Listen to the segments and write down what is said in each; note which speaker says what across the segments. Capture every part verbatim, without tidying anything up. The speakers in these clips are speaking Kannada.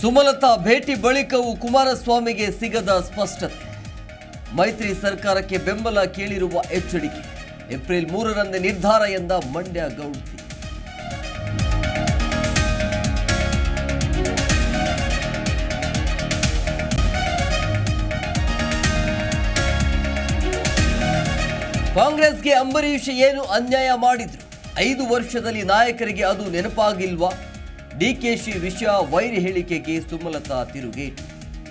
Speaker 1: ಸುಮಲತಾ ಭೇಟಿ ಬಳಿಕವೂ ಕುಮಾರಸ್ವಾಮಿಗೆ ಸಿಗದ ಸ್ಪಷ್ಟತೆ. ಮೈತ್ರಿ ಸರ್ಕಾರಕ್ಕೆ ಬೆಂಬಲ ಕೇಳಿರುವ ಎಚ್ಚರಿಕೆ. ಏಪ್ರಿಲ್ ಮೂರರಂದೇ ನಿರ್ಧಾರ ಎಂದ ಮಂಡ್ಯ ಗೌಡ್ತಿ. ಕಾಂಗ್ರೆಸ್ಗೆ ಅಂಬರೀಷ್ ಏನು ಅನ್ಯಾಯ ಮಾಡಿದ್ರು? ಐದು ವರ್ಷದಲ್ಲಿ ನಾಯಕರಿಗೆ ಅದು ನೆನಪಾಗಿಲ್ವಾ? ಡಿಕೆಶಿ ವಿಷಯ ವೈರಿ ಹೇಳಿಕೆಗೆ ಸುಮಲತಾ ತಿರುಗೇಟು.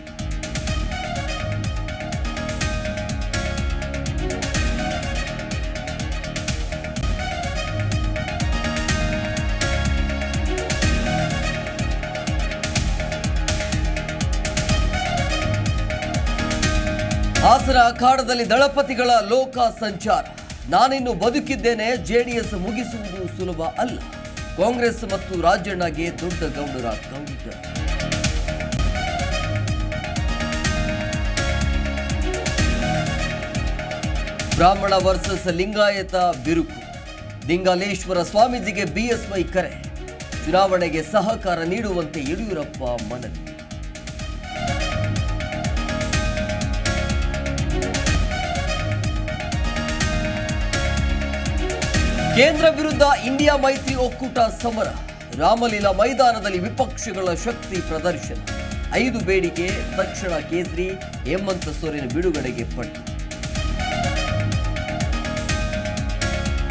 Speaker 1: ಹಾಸನ ಅಖಾಡದಲ್ಲಿ ದಳಪತಿಗಳ ಲೋಕ ಸಂಚಾರ. ನಾನಿನ್ನು ಬದುಕಿದ್ದೇನೆ, ಜೆಡಿಎಸ್ ಮುಗಿಸುವುದು ಸುಲಭ ಅಲ್ಲ. ಕಾಂಗ್ರೆಸ್ ಮತ್ತು ರಾಜಣ್ಣಗೆ ದೊಡ್ಡ ಗೌಡರ ಕೌಂಟರ್. ಬ್ರಾಹ್ಮಣ ವರ್ಸಸ್ ಲಿಂಗಾಯತ ಬಿರುಕು. ಲಿಂಗಾಲೇಶ್ವರ ಸ್ವಾಮೀಜಿಗೆ ಬಿಎಸ್ವೈ ಕರೆ. ಚುನಾವಣೆಗೆ ಸಹಕಾರ ನೀಡುವಂತೆ ಯಡಿಯೂರಪ್ಪ ಮನವಿ. ಕೇಂದ್ರ ವಿರುದ್ಧ ಇಂಡಿಯಾ ಮೈತ್ರಿ ಒಕ್ಕೂಟ ಸಮರ. ರಾಮಲೀಲಾ ಮೈದಾನದಲ್ಲಿ ವಿಪಕ್ಷಗಳ ಶಕ್ತಿ ಪ್ರದರ್ಶನ. ಐದು ಬೇಡಿಕೆ ತಕ್ಷಣ ಕೇಸರಿ. ಹೇಮಂತ ಸೊರೇನ್ ಬಿಡುಗಡೆಗೆ ಪಟ್ಟು.